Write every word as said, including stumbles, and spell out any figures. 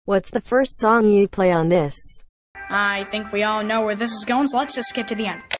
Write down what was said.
What's the first song you'd play on this? I think we all know where this is going, so let's just skip to the end.